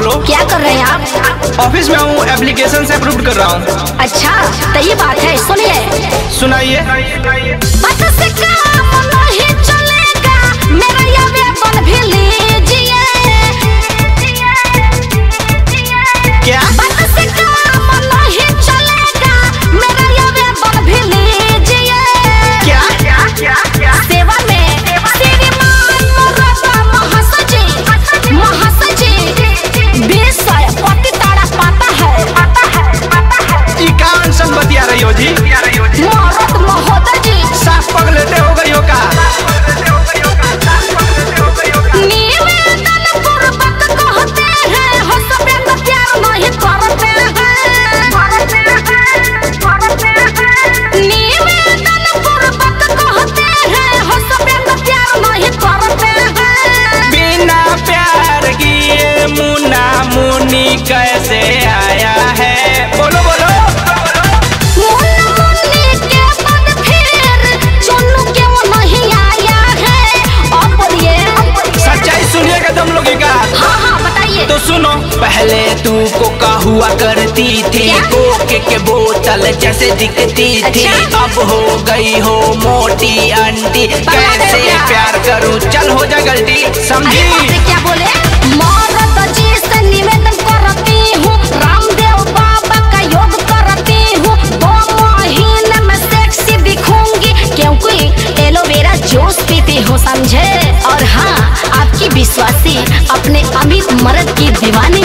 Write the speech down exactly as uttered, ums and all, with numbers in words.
बोलो। क्या कर रहे हैं आप? ऑफिस में हूँ, एप्लीकेशन से अप्रूव कर रहा हूँ। अच्छा तो ये बात है, सुनिए। सुनाइए। बात से काम नहीं चलेगा, मेरा ये वेतन भी लीजिए। क्या? बात से काम नहीं चलेगा, मेरा ये वेतन भी लीजिए। क्या क्या क्या क्या? सेवा में श्रीमान मोरबा महासजी महासजी विषय पति तारा पाता है पाता है पाता है। इकान संपत्ति आ रही हो जी। मोहरत महोदय जी साफ पगलेटे हो गई हो का? निवेदन पूर्वक कहते हैं, हो सबे तो प्यार नहीं करते हैं। निवेदन पूर्वक कहते हैं, हो सबे तो प्यार नहीं करते हैं। बिना प्यार किए मुन्ना मुन्नी कैसे आया है? बोलो बोलो। मुन्ना मुन्नी के बाद फिर चुन्नू क्यों नहीं आया है? अब बोलिए। सच्चाई सुनिएगा तुम लोग का। हाँ हाँ बताइए। तो सुनो, पहले तू कोका हुआ करती थी, क्या? कोके के बोतल जैसे दिखती थी। अच्छा? अब हो गई हो मोटी आंटी, कैसे प्यार। प्यार करूं? चल हो जा गलती, अरे समझी? बाप रे, क्या बोले? मरद जी से निवेदन करती हूँ, रामदेव बाबा का योग करती हूँ। दो महीने में सेक्सी दिखूंगी, क्योंकि एलोवेरा जूस पीती हूँ, समझे? और हाँ, आपकी विश्वासी अपने अमित मर्द की दीवानी